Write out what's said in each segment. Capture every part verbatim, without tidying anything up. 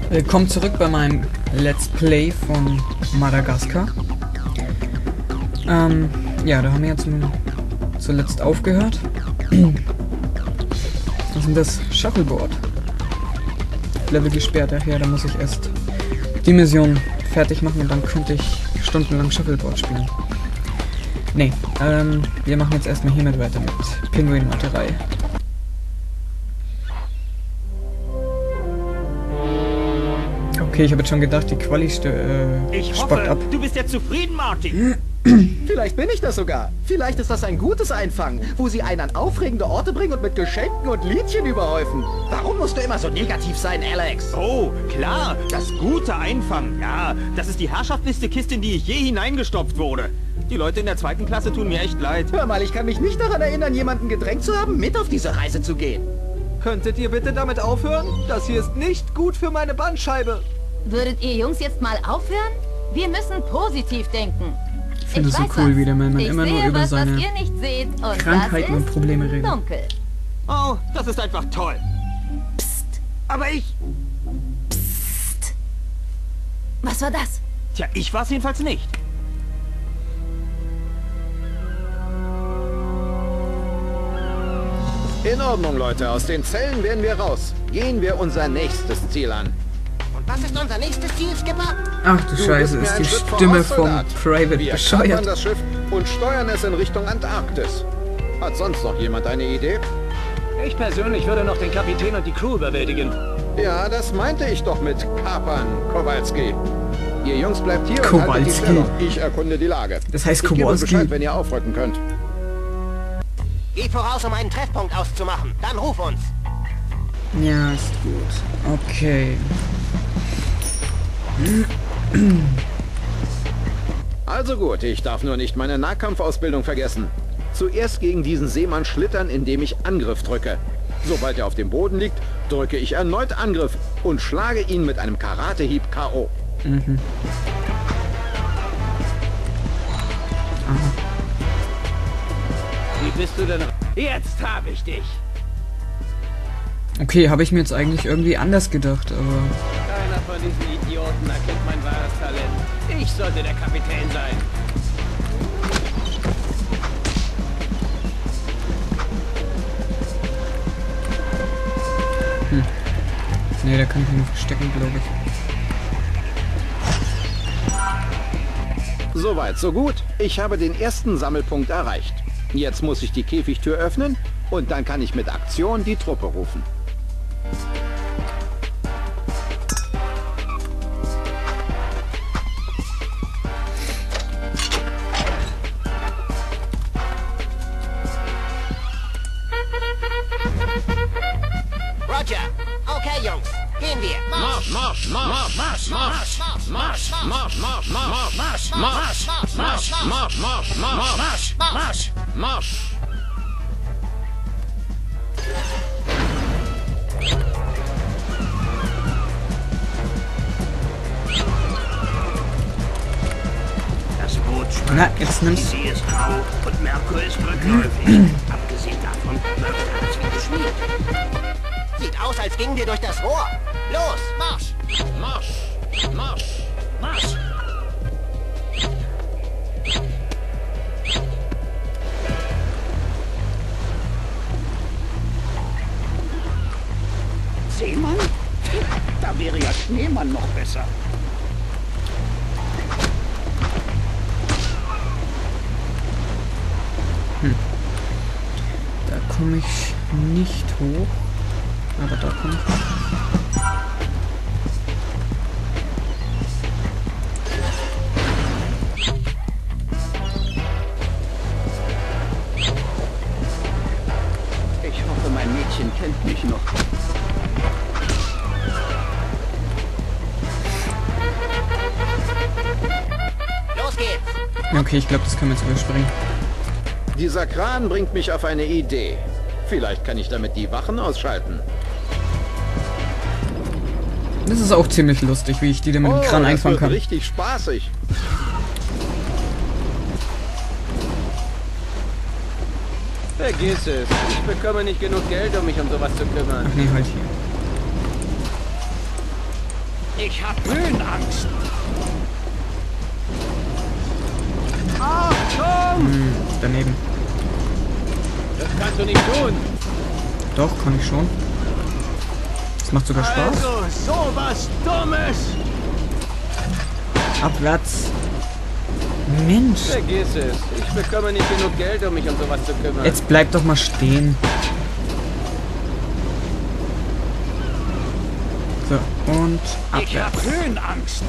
Willkommen zurück bei meinem Let's Play von Madagaskar. Ähm, ja, da haben wir jetzt zum, zuletzt aufgehört. Was ist denn das? Shuffleboard. Level gesperrt, ach ja, da muss ich erst die Mission fertig machen und dann könnte ich stundenlang Shuffleboard spielen. Nee, ähm, wir machen jetzt erstmal hiermit weiter mit Pinguin-Meuterei. Okay, ich habe jetzt schon gedacht, die Quali äh, ich spackt hoffe, ab. Du bist jetzt zufrieden, Martin. Vielleicht bin ich das sogar. Vielleicht ist das ein gutes Einfangen, wo sie einen an aufregende Orte bringen und mit Geschenken und Liedchen überhäufen. Warum musst du immer so negativ sein, Alex? Oh, klar, das gute Einfangen. Ja, das ist die herrschaftlichste Kiste, in die ich je hineingestopft wurde. Die Leute in der zweiten Klasse tun mir echt leid. Hör mal, ich kann mich nicht daran erinnern, jemanden gedrängt zu haben, mit auf diese Reise zu gehen. Könntet ihr bitte damit aufhören? Das hier ist nicht gut für meine Bandscheibe. Würdet ihr Jungs jetzt mal aufhören? Wir müssen positiv denken. Ich finde es so cool, wie der Mann immer nur über was, seine was ihr nicht seht, und Krankheiten und Probleme redet. Dunkel. Oh, das ist einfach toll. Psst. Aber ich... Psst. Was war das? Tja, ich war's jedenfalls nicht. In Ordnung, Leute. Aus den Zellen werden wir raus. Gehen wir unser nächstes Ziel an. Und was ist unser nächstes Ziel, Skipper? Ach du Du Scheiße, bist mir ist ein die Schritt Stimme voraus, vom Soldat. Private Wir bescheuert. kapern das Schiff und steuern es in Richtung Antarktis. Hat sonst noch jemand eine Idee? Ich persönlich würde noch den Kapitän und die Crew überwältigen. Ja, das meinte ich doch mit Kapern, Kowalski. Ihr Jungs bleibt hier und haltet die Kowalski. Stellung. Ich erkunde die Lage. Das heißt Ich gebe Kowalski. Bescheid, wenn ihr aufrücken könnt. Geh voraus, um einen Treffpunkt auszumachen. Dann ruf uns. Ja, ist gut. Okay. Also gut, ich darf nur nicht meine Nahkampfausbildung vergessen. Zuerst gegen diesen Seemann schlittern, indem ich Angriff drücke. Sobald er auf dem Boden liegt, drücke ich erneut Angriff und schlage ihn mit einem Karatehieb K O Mhm. Wie bist du denn? Jetzt habe ich dich. Okay, habe ich mir jetzt eigentlich irgendwie anders gedacht, aber... Keiner von diesen Idioten erkennt mein wahres Talent. Ich sollte der Kapitän sein. Hm. Nee, da kann ich mich verstecken, glaube ich. Soweit, so gut. Ich habe den ersten Sammelpunkt erreicht. Jetzt muss ich die Käfigtür öffnen und dann kann ich mit Aktion die Truppe rufen. Roger. Okay, Jungs. Gehen wir. Marsch, Marsch, Marsch, Marsch, Marsch, Marsch, Marsch, Marsch, Marsch, Marsch, Marsch, Marsch, Marsch, Marsch, Marsch, Marsch, Marsch, Marsch. Das Boot schwankt. Na, jetzt nimmst Die See ist grau und Merkur ist rückläufig. Abgesehen davon läuft alles wie geschmiert. Sieht aus, als gingen wir durch das Rohr. Los, Marsch. Marsch, Marsch, Marsch! Seemann? Da wäre ja Schneemann noch besser. Da komme ich nicht hoch. Aber da komme ich hoch. Ich hoffe, mein Mädchen kennt mich noch. Los geht's. Okay, ich glaube, das können wir jetzt überspringen. Dieser Kran bringt mich auf eine Idee. Vielleicht kann ich damit die Wachen ausschalten. Das ist auch ziemlich lustig, wie ich die dann mit dem Oh, Kran das einfangen wird kann. richtig spaßig. Vergiss es. Ich bekomme nicht genug Geld, um mich um sowas zu kümmern. Ach nee, halt hier. Ich hab Höhenangst. Hm, daneben. Das kannst du nicht tun. Doch, kann ich schon. Das macht sogar Spaß. Also, sowas Dummes. Abwärts. Mensch. Vergiss es. Ich bekomme nicht genug Geld, um mich um sowas zu kümmern. Jetzt bleib doch mal stehen. So, und Ich hab abwärts. Höhenangst.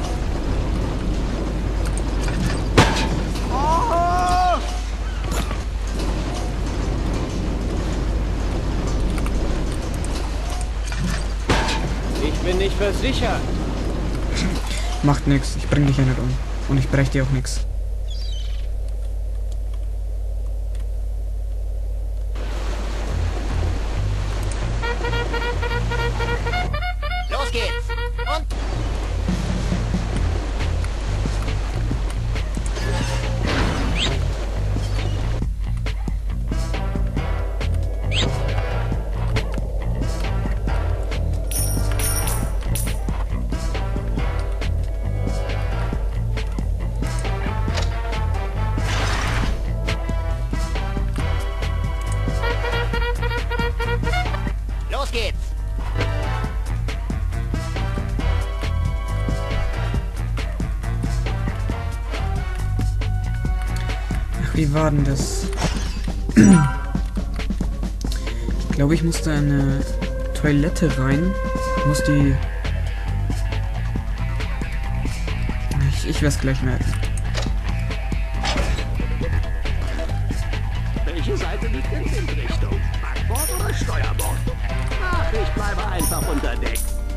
Ich bin nicht versichert. Macht nix, ich bring dich ja nicht um. Und ich brech dir auch nix. Los geht's. Und... Los geht's. Ach, wie war denn das? Ich glaube, ich musste eine Toilette rein. Ich muss die... Ich, ich werde es gleich merken. Welche Seite liegt in Windrichtung? Backbord oder Steuerbord? Ach, ich bleibe einfach unter Deck.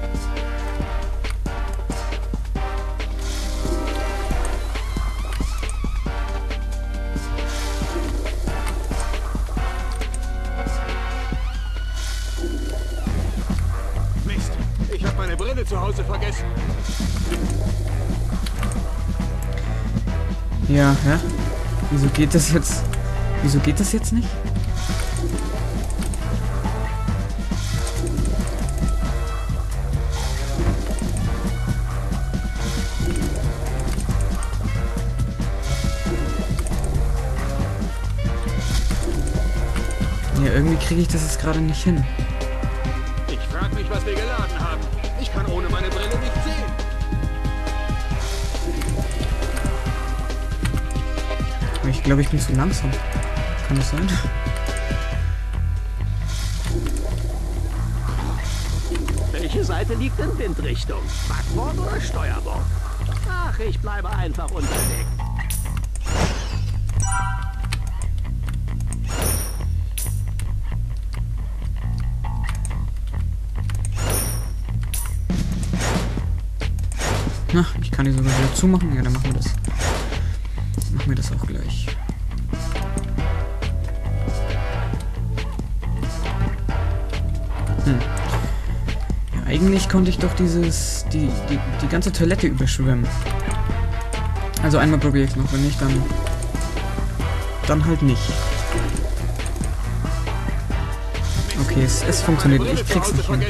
Mist, ich habe meine Brille zu Hause vergessen. Ja, hä? Wieso geht das jetzt? Wieso geht das jetzt nicht? Ja, irgendwie kriege ich das jetzt gerade nicht hin. Ich frage mich, was wir geladen haben. Ich kann ohne meine Brille nicht sehen. Aber ich glaube, ich bin zu langsam. Kann das sein? Welche Seite liegt in Windrichtung? Backbord oder Steuerbord? Ach, ich bleibe einfach unter Deck. Na, ich kann die sogar wieder zumachen. Ja, dann machen wir das. Machen wir das auch gleich. Hm. Ja, eigentlich konnte ich doch dieses, die, die, die ganze Toilette überschwimmen. Also einmal probiere ich es noch, wenn nicht, dann, dann halt nicht. Okay, es, es funktioniert. Ich krieg's nicht hin.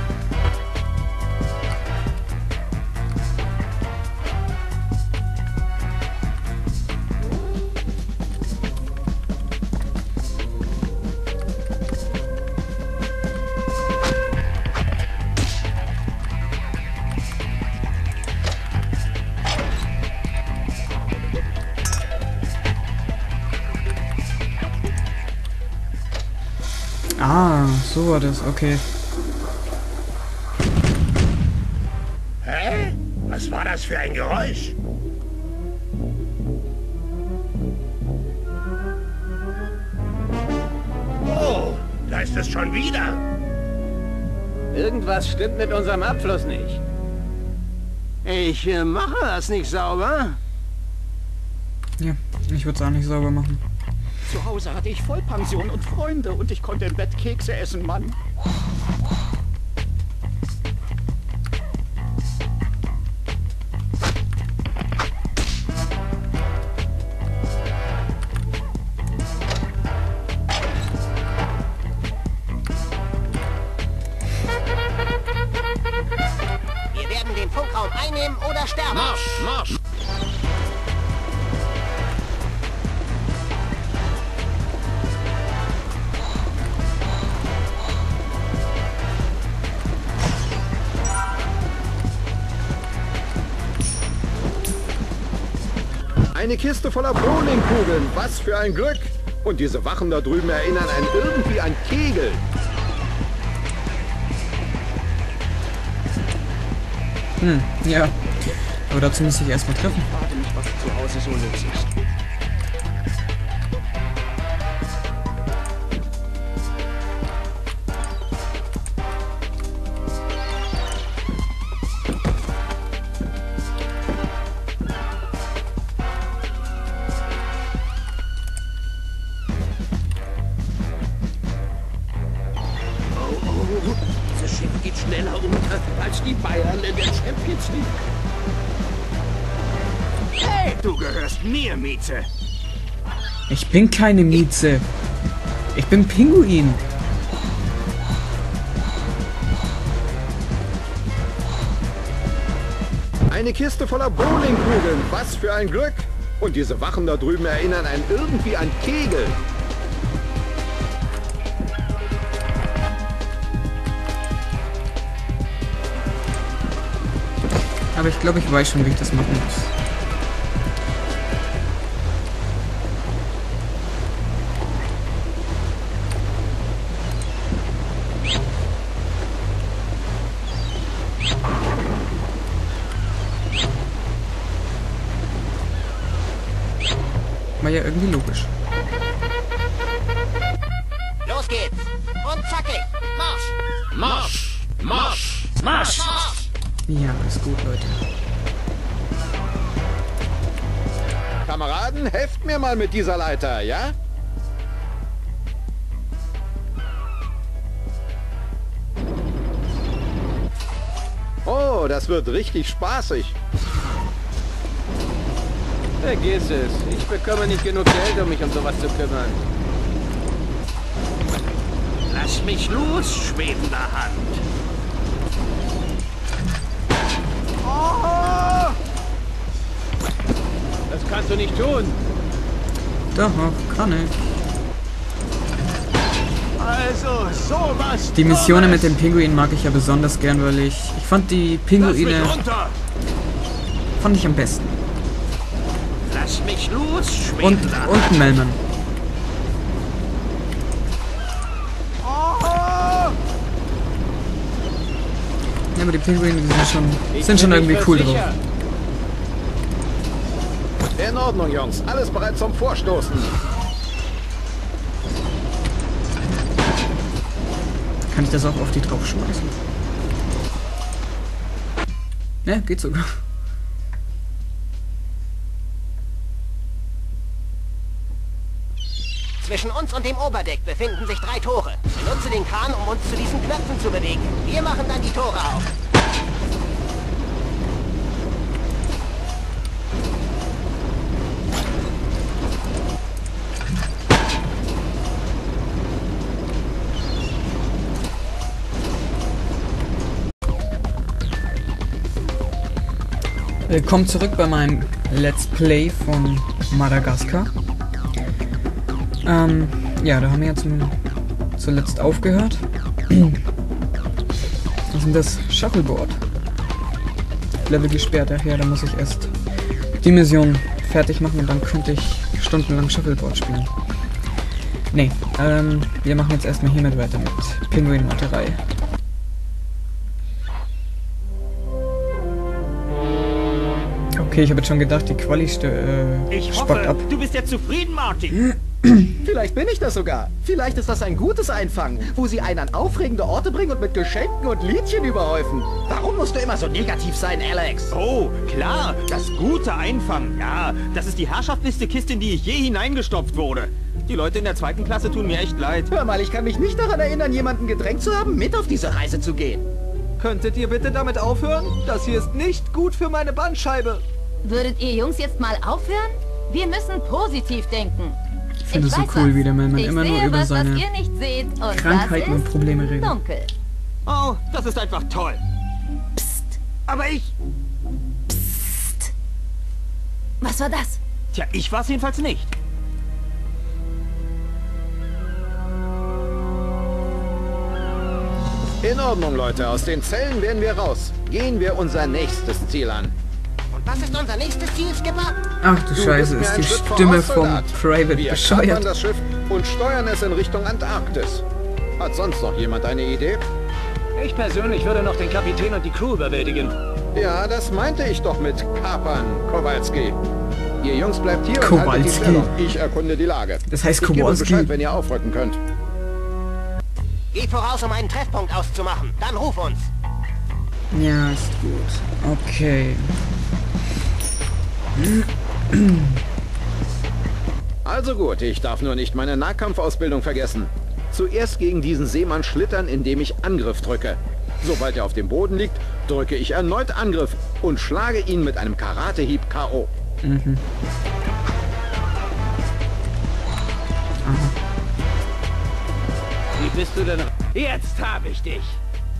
Ah, so war das, okay. Hä? Was war das für ein Geräusch? Oh, da ist es schon wieder. Irgendwas stimmt mit unserem Abfluss nicht. Ich äh, mache das nicht sauber. Ja, ich würde es auch nicht sauber machen. Zu Hause hatte ich Vollpension und Freunde und ich konnte im Bett Kekse essen, Mann. Wir werden Treffpunkraum einnehmen oder sterben. Marsch, Marsch! Eine Kiste voller Bowlingkugeln, was für ein Glück! Und diese Wachen da drüben erinnern einen irgendwie an Kegel. Hm, ja. Aber dazu muss ich erstmal treffen. Ich frage mich, was zu Hause so los ist. Dieses Schiff geht schneller unter als die Bayern in der Champions League. Hey, du gehörst mir, Mieze. Ich bin keine Mieze. Ich bin Pinguin. Eine Kiste voller Bowlingkugeln, was für ein Glück! Und diese Wachen da drüben erinnern einen irgendwie an Kegel. Aber ich glaube, ich weiß schon, wie ich das machen muss. War ja irgendwie logisch. Los geht's. Und zackig. Marsch. Marsch! Marsch! Marsch! Ja, ist gut, Leute. Kameraden, helft mir mal mit dieser Leiter, ja? Oh, das wird richtig spaßig. Vergiss es. Ich bekomme nicht genug Geld, um mich um sowas zu kümmern. Lass mich los, schwebender Hand. Das kannst du nicht tun. Doch, kann ich. Also, sowas. Die Missionen mit dem Pinguin mag ich ja besonders gern, weil ich... Ich fand die Pinguine... Fand ich am besten. Lass mich los, Und, schwebender Hand. und Melman. Ja, aber die Pinguine, die sind schon, sind schon irgendwie cool drauf. In Ordnung, Jungs. Alles bereit zum Vorstoßen. Kann ich das auch auf die draufschmeißen? Ne, geht sogar. Zwischen uns und dem Oberdeck befinden sich drei Tore. Benutze den Kran, um uns zu diesen Knöpfen zu bewegen. Wir machen dann die Tore auf. Willkommen zurück bei meinem Let's Play von Madagaskar. Ähm, ja, da haben wir ja zum, zuletzt aufgehört. Was ist denn das? Shuffleboard. Level gesperrt, ach ja, da muss ich erst die Mission fertig machen und dann könnte ich stundenlang Shuffleboard spielen. Nee, ähm, wir machen jetzt erstmal hiermit weiter mit Pinguin-Meuterei. Okay, ich habe jetzt schon gedacht, die Quali äh, Ich spackt hoffe, ab. du bist jetzt zufrieden, Martin. Vielleicht bin ich das sogar. Vielleicht ist das ein gutes Einfangen, wo sie einen an aufregende Orte bringen und mit Geschenken und Liedchen überhäufen. Warum musst du immer so negativ sein, Alex? Oh, klar, das gute Einfangen. Ja, das ist die herrschaftlichste Kiste, in die ich je hineingestopft wurde. Die Leute in der zweiten Klasse tun mir echt leid. Hör mal, ich kann mich nicht daran erinnern, jemanden gedrängt zu haben, mit auf diese Reise zu gehen. Könntet ihr bitte damit aufhören? Das hier ist nicht gut für meine Bandscheibe. Würdet ihr Jungs jetzt mal aufhören? Wir müssen positiv denken. Ich finde es so weiß cool, was. wie der Melman Ich immer nur sehe über was, seine was ihr nicht seht, und Krankheiten das und ist Probleme redet. dunkel. Oh, das ist einfach toll. Aber ich... Psst. Was war das? Tja, ich war's jedenfalls nicht. In Ordnung, Leute. Aus den Zellen werden wir raus. Gehen wir unser nächstes Ziel an. Und was ist unser nächstes Ziel, Skipper? Ach du Du Scheiße, bist mir ist ein die Schritt Stimme voraus, vom Soldat. Private Wir kapern bescheuert. das Schiff und steuern es in Richtung Antarktis. Hat sonst noch jemand eine Idee? Ich persönlich würde noch den Kapitän und die Crew überwältigen. Ja, das meinte ich doch mit Kapern, Kowalski. Ihr Jungs bleibt hier und haltet die Kowalski. Stellung. Ich erkunde die Lage. Das heißt Ich gebe Kowalski. Bescheid, wenn ihr aufrücken könnt. Geh voraus, um einen Treffpunkt auszumachen. Dann ruf uns. Ja, ist gut. Okay. Also gut, ich darf nur nicht meine Nahkampfausbildung vergessen. Zuerst gegen diesen Seemann schlittern, indem ich Angriff drücke. Sobald er auf dem Boden liegt, drücke ich erneut Angriff und schlage ihn mit einem Karatehieb K O Mhm. Wie bist du denn? Jetzt habe ich dich.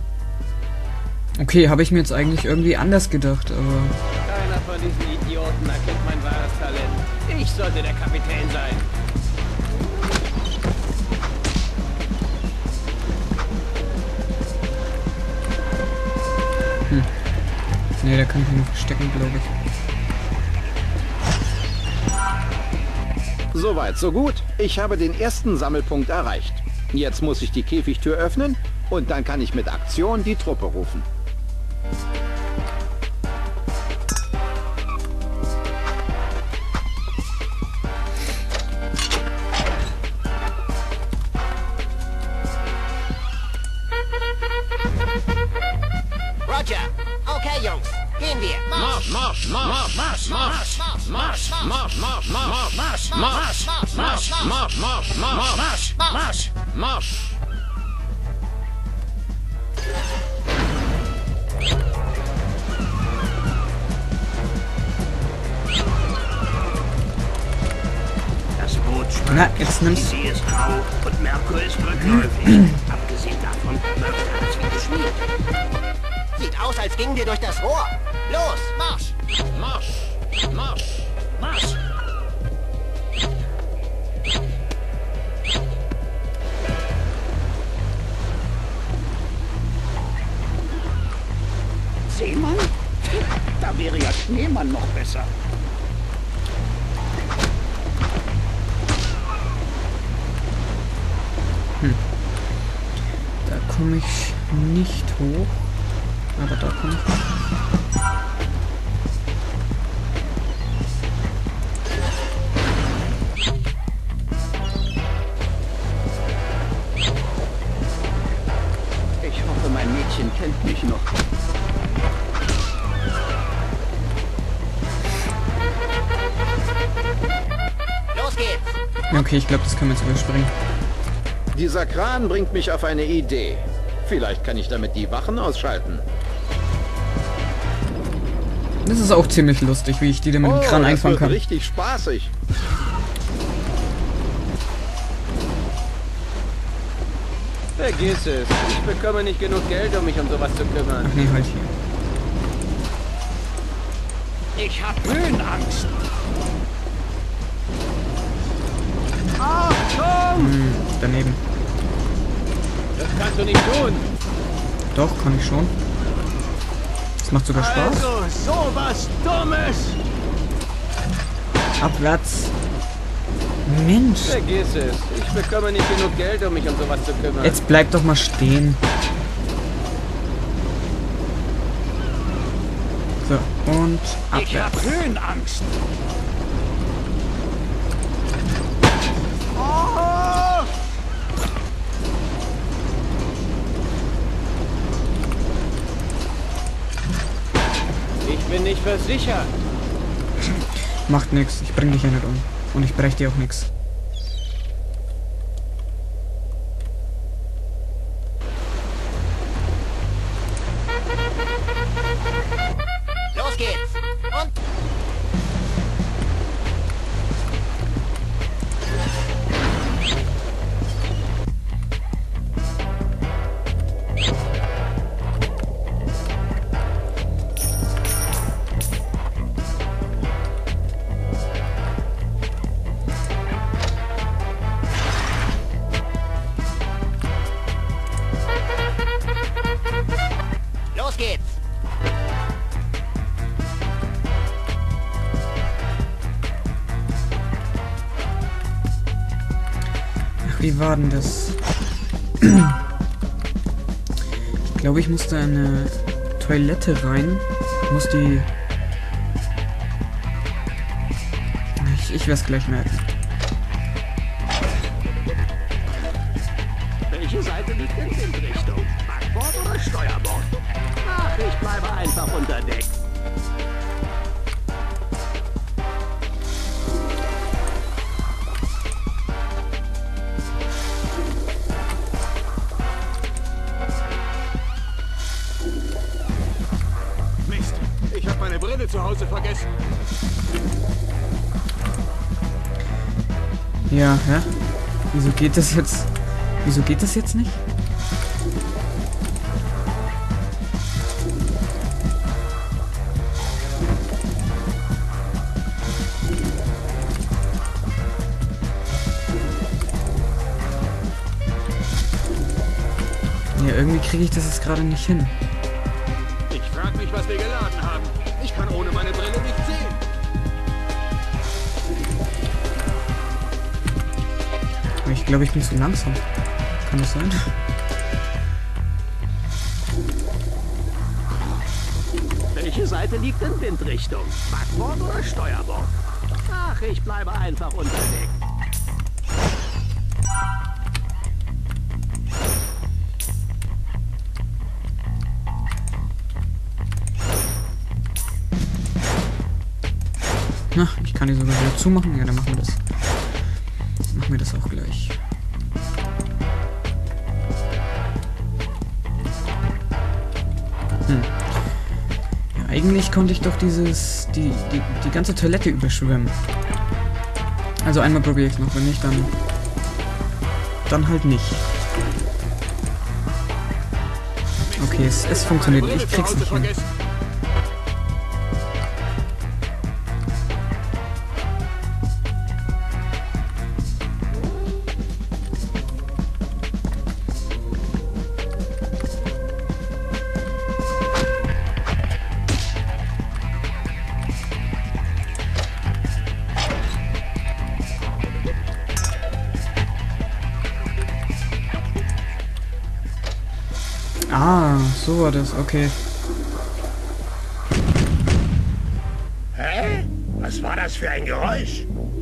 Okay, habe ich mir jetzt eigentlich irgendwie anders gedacht, aber... Keiner von diesen Idioten erkennt mein wahres Talent. Ich sollte der Kapitän sein. Nee, da kann ich mich noch verstecken, glaube ich. Soweit, so gut. Ich habe den ersten Sammelpunkt erreicht. Jetzt muss ich die Käfigtür öffnen und dann kann ich mit Aktion die Truppe rufen. Roger. Okay, Jungs. Gehen wir. Marsch, Marsch, Marsch, Marsch, Marsch, Marsch, Marsch, Marsch, Marsch, Marsch, Marsch, Marsch, Marsch, Marsch, Marsch, Marsch, Marsch, Marsch. Das Boot schwankt. Na, jetzt nimmst Die See ist grau und Merkur ist rückläufig. Abgesehen davon läuft alles wie geschmiert. Sieht aus, als gingen wir durch das Rohr. Los, Marsch. Marsch, Marsch, Marsch! Seemann? Da wäre ja Schneemann noch besser. Da komme ich nicht hoch. Aber da komme ich hoch. Ich hoffe, mein Mädchen kennt mich noch. Los geht's. Ja, okay, ich glaube, das können wir jetzt überspringen. Dieser Kran bringt mich auf eine Idee. Vielleicht kann ich damit die Wachen ausschalten. Das ist auch ziemlich lustig, wie ich die dann mit dem Kran das einfangen wird kann. richtig spaßig. Vergiss es. Ich bekomme nicht genug Geld, um mich um sowas zu kümmern. Ach nee, halt hier. Ich hab Höhenangst. Hm, daneben. Das kannst du nicht tun. Doch, kann ich schon. Das macht sogar Spaß. Also, sowas Dummes. Abwärts. Mensch. Vergiss es. Ich bekomme nicht genug Geld, um mich um sowas zu kümmern. Jetzt bleib doch mal stehen. So, und Ich hab abwärts. Höhenangst. Ich bin nicht versichert. Macht nix, ich bring dich ja nicht um. Und ich brech dir auch nix. Los geht's. Und Los geht's! Ach, wie war denn das? Ich glaube, ich musste eine Toilette rein. Ich muss die... Ich, ich werde es gleich merken. Welche Seite liegt in Windrichtung? Backbord oder Steuerbord? Ach, ich bleibe einfach unter Deck. Mist, ich habe meine Brille zu Hause vergessen. Ja, hä? Wieso geht das jetzt? Wieso geht das jetzt nicht? Ja, irgendwie kriege ich das jetzt gerade nicht hin. Ich frage mich, was wir geladen haben. Ich kann ohne meine Brille nicht sehen. Aber ich glaube, ich bin zu langsam. Kann das sein? Welche Seite liegt in Windrichtung? Backbord oder Steuerbord? Ach, ich bleibe einfach unter Deck. Na, ich kann die sogar wieder zumachen. Ja, dann machen wir das. Machen wir das auch gleich. Hm. Ja, eigentlich konnte ich doch dieses, die, die, die ganze Toilette überschwimmen. Also einmal probiere ich es noch, wenn nicht, dann, dann halt nicht. Okay, es, es funktioniert, ich krieg's nicht hin. Ah, so war das, okay. Hä? Was war das für ein Geräusch?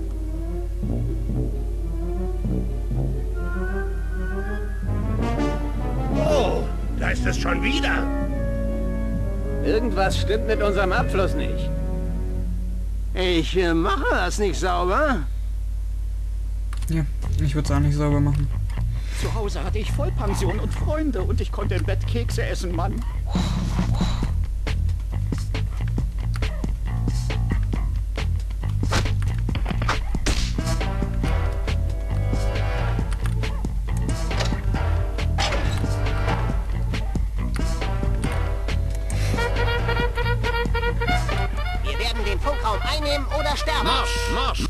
Oh, da ist es schon wieder. Irgendwas stimmt mit unserem Abfluss nicht. Ich äh, mache das nicht sauber. Ja, ich würde es auch nicht sauber machen. Zu Hause hatte ich Vollpension und Freunde und ich konnte im Bett Kekse essen, Mann. Wir werden den Funkraum einnehmen oder sterben. Marsch, Marsch!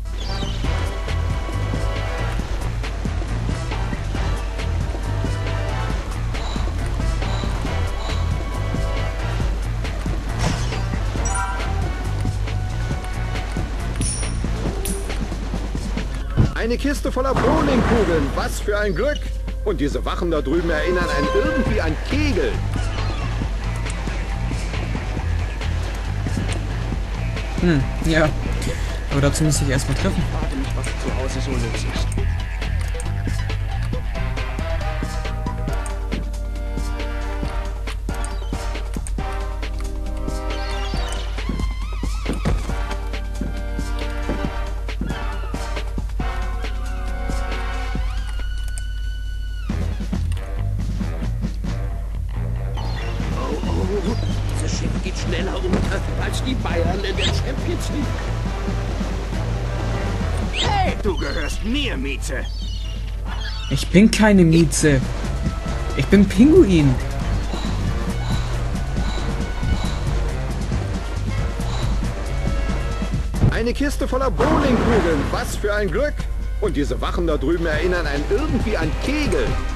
Eine Kiste voller Bowlingkugeln, was für ein Glück! Und diese Wachen da drüben erinnern einen irgendwie an Kegel. Hm, ja. Aber dazu muss ich erstmal treffen. Ich frage mich, was zu Hause so los ist. Dieses Schiff geht schneller unter als die Bayern in der Champions League. Hey, du gehörst mir, Mieze. Ich bin keine Mieze. Ich bin Pinguin. Eine Kiste voller Bowlingkugeln, was für ein Glück! Und diese Wachen da drüben erinnern einen irgendwie an Kegel.